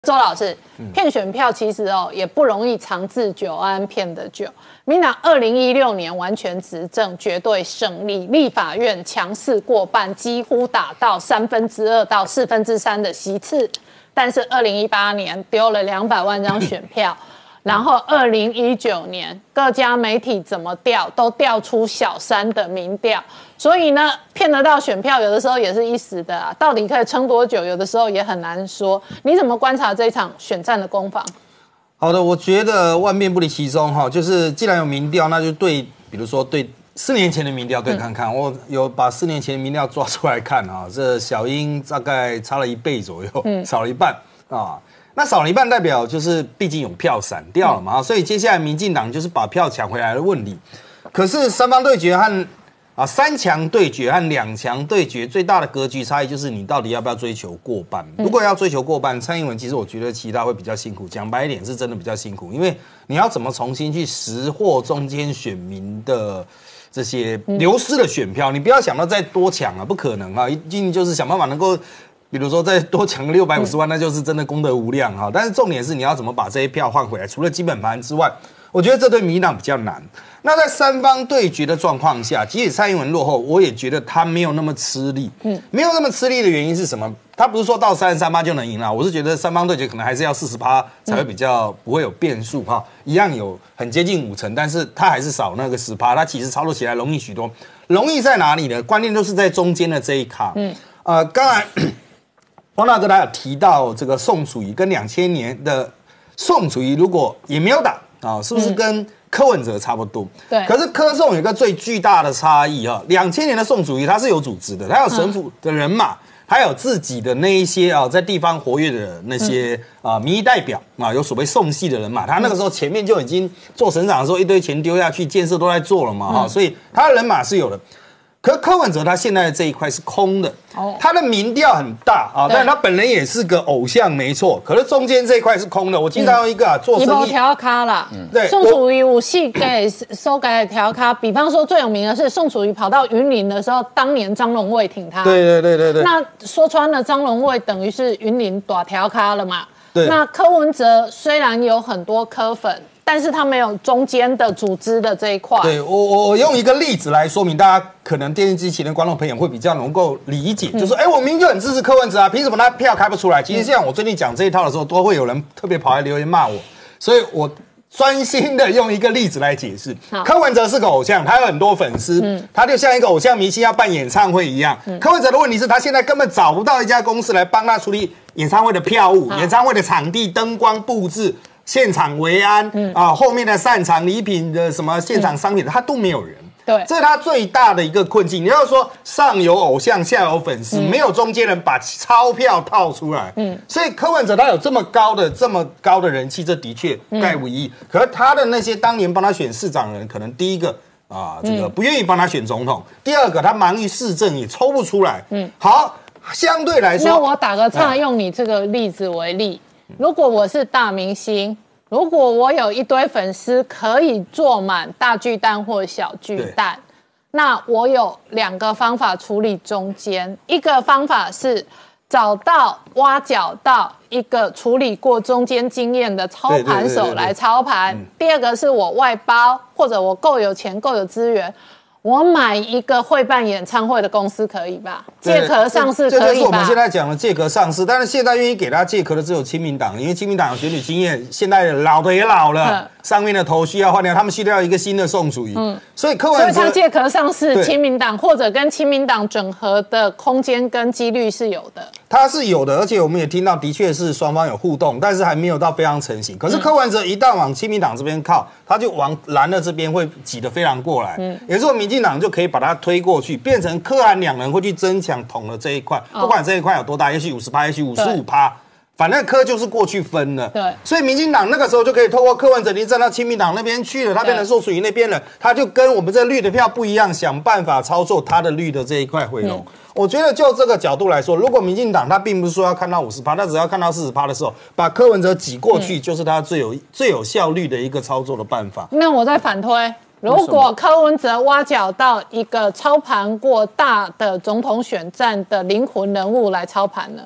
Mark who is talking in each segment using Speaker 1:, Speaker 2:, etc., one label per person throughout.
Speaker 1: 周老师，骗选票其实也不容易长治久安，骗得久。民党2016年完全执政，绝对胜利，立法院强势过半，几乎打到2/3到3/4的席次。但是2018年丢了200万张选票，然后2019年各家媒体怎么调都调出小三的民调。所以呢，骗得到选票，有的时候也是一时的啊，到底可以撑多久，有的时候也很难说。你怎么观察这一场选战的攻防？
Speaker 2: 好的，我觉得万变不离其宗哈，就是既然有民调，那就对，比如说对4年前的民调对看看，我有把4年前的民调抓出来看啊，这小英大概差了1倍左右，少了一半啊。那少了一半代表就是毕竟有票散掉了嘛，所以接下来民进党就是把票抢回来的问题。可是三方对决和3强对决和2强对决最大的格局差异就是你到底要不要追求过半。如果要追求过半，蔡英文其实我觉得其他会比较辛苦，讲白一点是真的比较辛苦，因为你要怎么重新去识获中间选民的这些流失的选票，你不要想到再多抢啊，不可能啊，一定就是想办法能够。比如说再多抢个650万，那就是真的功德无量哈。但是重点是你要怎么把这些票换回来，除了基本盘之外，我觉得这对民进党比较难。那在三方对决的状况下，即使蔡英文落后，我也觉得他没有那么吃力。没有那么吃力的原因是什么？他不是说到33%就能赢了，我是觉得三方对决可能还是要40%才会比较不会有变数哈。一样有很接近50%，但是他还是少那个10%，他其实操作起来容易许多。容易在哪里呢？关键就是在中间的这一卡。刚才。黄大哥他有提到这个宋楚瑜跟2000年的宋楚瑜如果也没有打啊，是不是跟柯文哲差不多？
Speaker 1: 对。
Speaker 2: 可是柯宋有一个最巨大的差异哈，2000年的宋楚瑜他是有组织的，他有省府的人马，还有自己的那一些在地方活跃的那些民意代表啊，有所谓宋系的人马，他那个时候前面就已经做省长的时候一堆钱丢下去，建设都在做了嘛哈，所以他的人马是有的。可是柯文哲他现在的这一块是空的，他的民调很大啊，但他本人也是个偶像没错，可是中间这一块是空的。我经常用一个做生意
Speaker 1: 调咖啦，
Speaker 2: 对，
Speaker 1: 宋楚瑜武系给收改调咖，比方说最有名的是宋楚瑜跑到云林的时候，当年张荣卫挺他，
Speaker 2: 对。
Speaker 1: 那说穿了，张荣卫等于是云林大调咖了嘛。
Speaker 2: 对。
Speaker 1: 那柯文哲虽然有很多柯粉。但是他没有中间的组织的这一块。
Speaker 2: 对，我用一个例子来说明，大家可能电视机前的观众朋友会比较能够理解，就是说，我明明就很支持柯文哲啊，凭什么他票开不出来？其实像我最近讲这一套的时候，都会有人特别跑来留言骂我，所以我专心的用一个例子来解释。柯文哲是个偶像，他有很多粉丝，他就像一个偶像明星要办演唱会一样。柯文哲的问题是他现在根本找不到一家公司来帮他处理演唱会的票务、演唱会的场地、灯光布置。现场维安后面的散场礼品的什么现场商品，他都没有人。
Speaker 1: 对，
Speaker 2: 这是他最大的一个困境。你要说上有偶像，下有粉丝，没有中间人把钞票套出来。所以柯文哲他有这么高的人气，这的确概无疑义。可是他的那些当年帮他选市长的人，可能第一个这个不愿意帮他选总统，第二个他忙于市政也抽不出来。好，相对来说，
Speaker 1: 那我打个岔，用你这个例子为例。如果我是大明星，如果我有一堆粉丝可以坐满大巨蛋或小巨蛋，那我有2个方法处理中间。一个方法是挖角到一个处理过中间经验的操盘手来操盘。第二个是我外包，或者我够有钱够有资源。我买一个会办演唱会的公司可以吧？借壳上市可以吧？
Speaker 2: 这就是我们现在讲的借壳上市。但是现在愿意给他借壳的只有亲民党，因为亲民党有选举经验，现在老的也老了，上面的头需要换掉，他们需要一个新的宋楚瑜。所以柯文哲，
Speaker 1: 所以他借壳上市，亲民党或者跟亲民党整合的空间跟几率是有的。
Speaker 2: 他是有的，而且我们也听到，的确是双方有互动，但是还没有到非常成型。可是柯文哲一旦往亲民党这边靠，他就往蓝的这边会挤得非常过来。也就是说，民进党就可以把它推过去，变成柯蓝两人会去争抢统的这一块，不管这一块有多大，也许50%，也许55%，反正柯就是过去分了。
Speaker 1: 对，
Speaker 2: 所以民进党那个时候就可以透过柯文哲，你站到亲民党那边去了，他变成宋楚瑜那边了，他就跟我们这绿的票不一样，想办法操作他的绿的这一块回笼。我觉得就这个角度来说，如果民进党他并不是说要看到50%，他只要看到40%的时候，把柯文哲挤过去，就是他最有效率的一个操作的办法。
Speaker 1: 那我再反推，如果柯文哲挖角到一个操盘过大的总统选战的灵魂人物来操盘呢？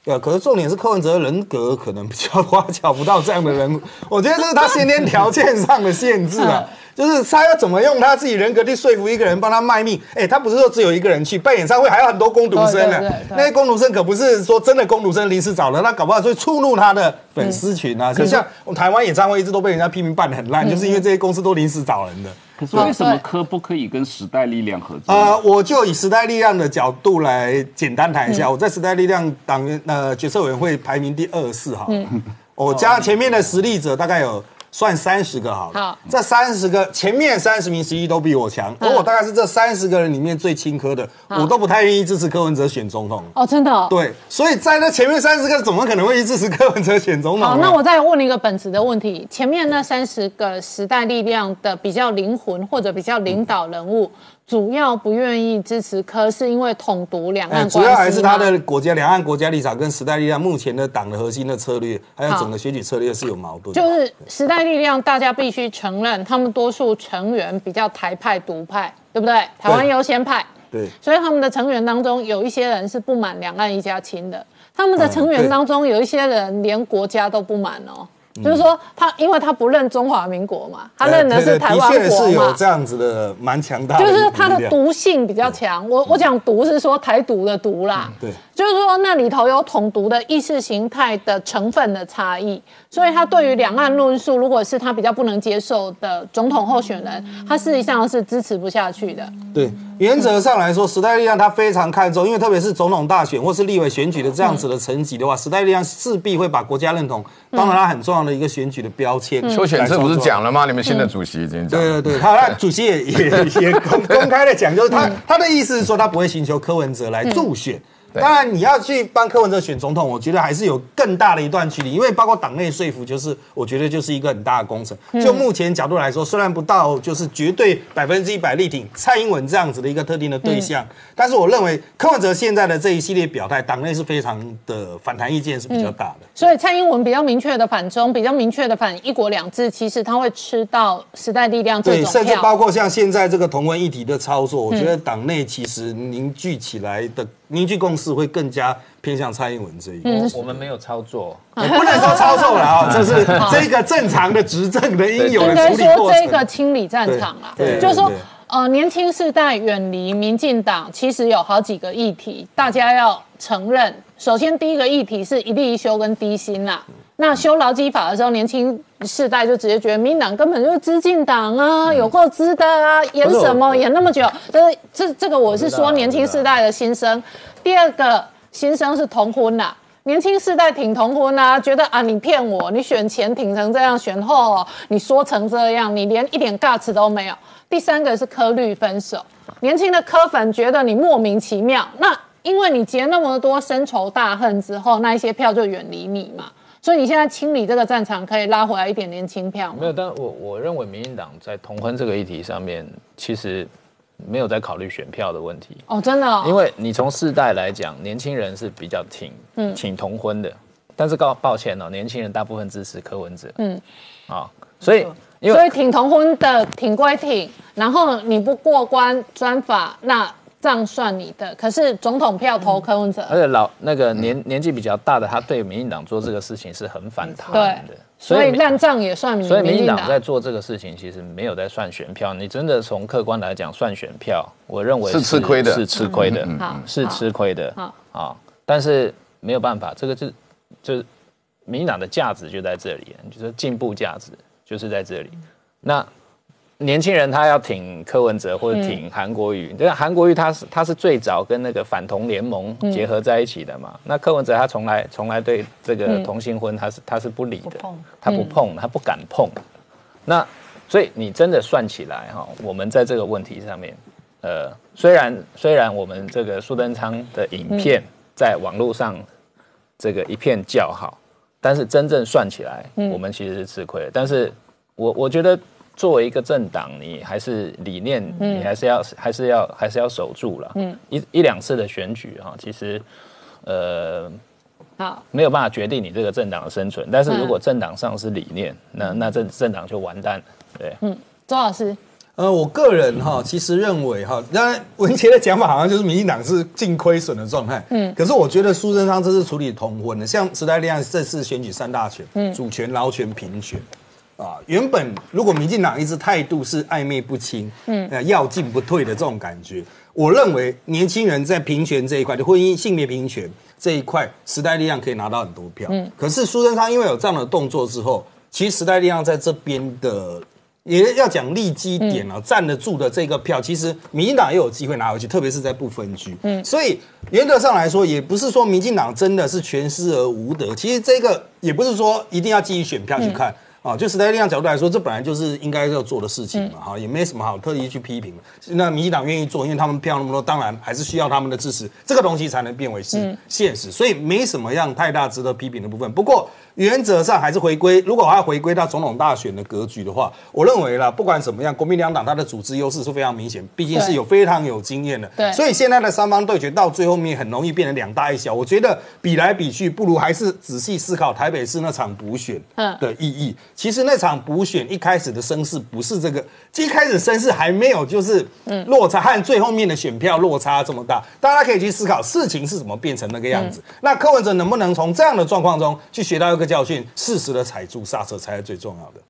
Speaker 2: 对，可是重点是柯文哲人格可能比较挖角不到这样的人物，我觉得这是他先天条件上的限制啊。就是他要怎么用他自己人格去说服一个人帮他卖命？他不是说只有一个人去办演唱会，还有很多工读生呢。那些工读生可不是说真的工读生临时找的，他搞不好会触怒他的粉丝群啊。就像我们台湾演唱会一直都被人家批评办得很烂，就是因为这些公司都临时找人的。
Speaker 3: 可是为什么柯不可以跟时代力量合作？
Speaker 2: 我就以时代力量的角度来简单谈一下。我在时代力量党员决策委员会排名第24号。我加前面的实力者大概有。算30个好了，好，这30个前面30名实力都比我强，而我大概是这30个人里面最亲柯的，我都不太愿意支持柯文哲选总统。
Speaker 1: 哦，真的、哦？
Speaker 2: 对，所以在那前面30个怎么可能会去支持柯文哲选总统？
Speaker 1: 好，那我再问一个本质的问题：前面那30个时代力量的比较灵魂或者比较领导人物。主要不愿意支持柯，是因为统独两岸关系吗？
Speaker 2: 主要还是他的两岸国家立场跟时代力量目前的党的核心的策略，还有整个选举策略是有矛盾的。
Speaker 1: 就是时代力量，大家必须承认，他们多数成员比较台派独派，对不对？台湾优先派。
Speaker 2: 对。
Speaker 1: 所以他们的成员当中，有一些人是不满两岸一家亲的，他们的成员当中有一些人连国家都不满哦。就是说因为他不认中华民国嘛，他认的是台湾国嘛，
Speaker 2: 的确是有这样子的蛮强大的，
Speaker 1: 就是他的毒性比较强。我讲毒是说台独的毒啦，
Speaker 2: 对，
Speaker 1: 就是说那里头有统独的意识形态的成分的差异，所以他对于两岸论述，如果是他比较不能接受的总统候选人，他事实上是支持不下去的。
Speaker 2: 对，原则上来说，时代力量他非常看重，因为特别是总统大选或是立委选举的这样子的层级的话，时代力量势必会把国家认同当然他很重要的一个选举的标签。
Speaker 4: 邱显智不是讲了吗？你们新的主席已经讲了。
Speaker 2: 对，他主席也公开的讲，就是他的意思是说，他不会寻求柯文哲来助选。当然，你要去帮柯文哲选总统，我觉得还是有更大的一段距离，因为包括党内说服，我觉得就是一个很大的工程。就目前角度来说，虽然不到就是绝对100%力挺蔡英文这样子的一个特定的对象，但是我认为柯文哲现在的这一系列表态，党内是非常的反弹意见是比较大的。
Speaker 1: 所以蔡英文比较明确的反中，比较明确的反一国两制，其实他会吃到时代力量这种票，
Speaker 2: 甚至包括像现在这个同婚议题的操作，我觉得党内其实凝聚起来的凝聚共识会更加偏向蔡英文这一边。
Speaker 5: 我们没有操作，
Speaker 2: 不能说操作了啊，这是这个正常的执政的应有的处理过程。
Speaker 1: 应该说这个清理战场啦，就是说年轻世代远离民进党，其实有好几个议题，大家要承认。首先第一个议题是一例一休跟低薪啦。那修劳基法的时候，年轻世代就直接觉得民进党根本就是资进党啊，有够资的啊，演什么演那么久？这个我是说年轻世代的心声。第二个心声是同婚啦。年轻世代挺同婚啊，觉得啊你骗我，你选前挺成这样，选后你说成这样，你连一点 guts 都没有。第三个是柯绿分手，年轻的柯粉觉得你莫名其妙，那因为你结那么多深仇大恨之后，那一些票就远离你嘛。所以你现在清理这个战场，可以拉回来一点年轻票吗？
Speaker 5: 没有，但我认为民进党在同婚这个议题上面，其实没有在考虑选票的问题。
Speaker 1: 哦，真的哦？
Speaker 5: 因为你从世代来讲，年轻人是比较挺同婚的，但是抱歉哦，年轻人大部分支持柯文哲。所以
Speaker 1: 挺同婚的挺归挺，然后你不过关专法，那这样算你的。可是总统票投柯文哲，
Speaker 5: 而且年纪比较大的，他对民进党做这个事情是很反弹的。
Speaker 1: 所以烂账也算民进党。
Speaker 5: 所以民进党在做这个事情，其实没有在算选票。你真的从客观来讲算选票，我认为
Speaker 4: 是吃亏的，
Speaker 5: 是吃亏的，是吃亏的。但是没有办法，这个就是民进党的价值就在这里，就是进步价值就是在这里。那年轻人他要挺柯文哲或者挺韩国瑜，对，韩国瑜他是最早跟那个反同联盟结合在一起的嘛。那柯文哲他从来对这个同性婚他是不理的，他不碰，他不敢碰。那所以你真的算起来哈，我们在这个问题上面，虽然我们这个苏贞昌的影片在网络上这个一片叫好，但是真正算起来，我们其实是吃亏的。但是我觉得。作为一个政党，你还是理念，你还是要守住了。一两次的选举哈，其实没有办法决定你这个政党的生存。但是如果政党上是理念，那这政党就完蛋了。对，
Speaker 1: 周老师，
Speaker 2: 我个人其实认为当然文杰的讲法好像就是民进党是净亏损的状态，可是我觉得苏贞昌这次处理同婚的，像时代力量这次选举3大权，主权、劳权、平权。原本如果民进党一直态度是暧昧不清，要进不退的这种感觉，我认为年轻人在平权这一块，就婚姻性别平权这一块，时代力量可以拿到很多票。可是苏贞昌因为有这样的动作之后，其实时代力量在这边的也要讲利基点站得住的这个票，其实民进党也有机会拿回去，特别是在不分区。所以原则上来说，也不是说民进党真的是全失而无得，其实这个也不是说一定要基于选票去看。就时代力量角度来说，这本来就是应该要做的事情嘛，也没什么好特意去批评的。那民进党愿意做，因为他们票那么多，当然还是需要他们的支持，这个东西才能变为是现实，所以没什么样太大值得批评的部分。不过原则上还是回归，如果还要回归到总统大选的格局的话，我认为啦，不管怎么样，国民两党它的组织优势是非常明显，毕竟是有非常有经验的。对，所以现在的三方对决到最后面很容易变成2大1小。我觉得比来比去，不如还是仔细思考台北市那场补选的意义。其实那场补选一开始的声势不是这个，一开始声势还没有就是落差和最后面的选票落差这么大，大家可以去思考事情是怎么变成那个样子。那柯文哲能不能从这样的状况中去学到一个教训，适时的踩住刹车才是最重要的。